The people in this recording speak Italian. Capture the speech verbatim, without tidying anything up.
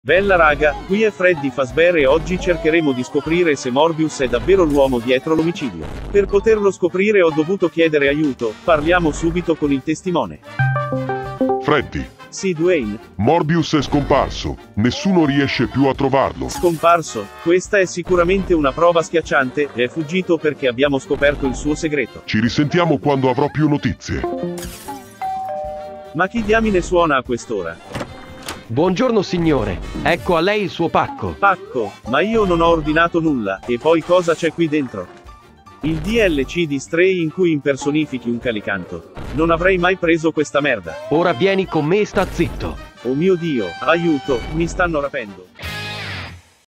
Bella raga, qui è Freddy Fazbear e oggi cercheremo di scoprire se Morbius è davvero l'uomo dietro l'omicidio. Per poterlo scoprire ho dovuto chiedere aiuto, parliamo subito con il testimone. Freddy. Sì, Dwayne. Morbius è scomparso, nessuno riesce più a trovarlo. Scomparso? Questa è sicuramente una prova schiacciante, è fuggito perché abbiamo scoperto il suo segreto. Ci risentiamo quando avrò più notizie. Ma chi diamine suona a quest'ora? Buongiorno signore, ecco a lei il suo pacco. Pacco? Ma io non ho ordinato nulla, e poi cosa c'è qui dentro? Il D L C di Stray in cui impersonifichi un calicanto. Non avrei mai preso questa merda. Ora vieni con me e sta zitto. Oh mio Dio, aiuto, mi stanno rapendo.